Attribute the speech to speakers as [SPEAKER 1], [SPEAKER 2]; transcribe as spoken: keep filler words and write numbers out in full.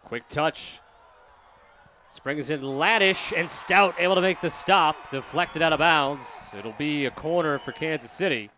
[SPEAKER 1] Quick touch. Springs in Laddish, and Stout able to make the stop. Deflected out of bounds. It'll be a corner for Kansas City.